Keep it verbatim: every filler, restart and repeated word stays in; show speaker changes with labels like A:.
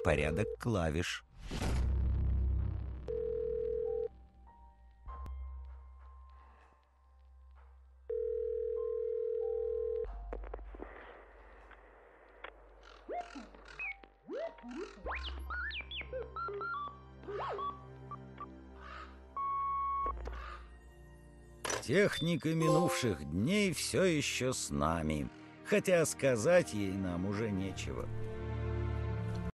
A: порядок клавиш. Техника минувших дней все еще с нами, хотя сказать ей нам уже нечего.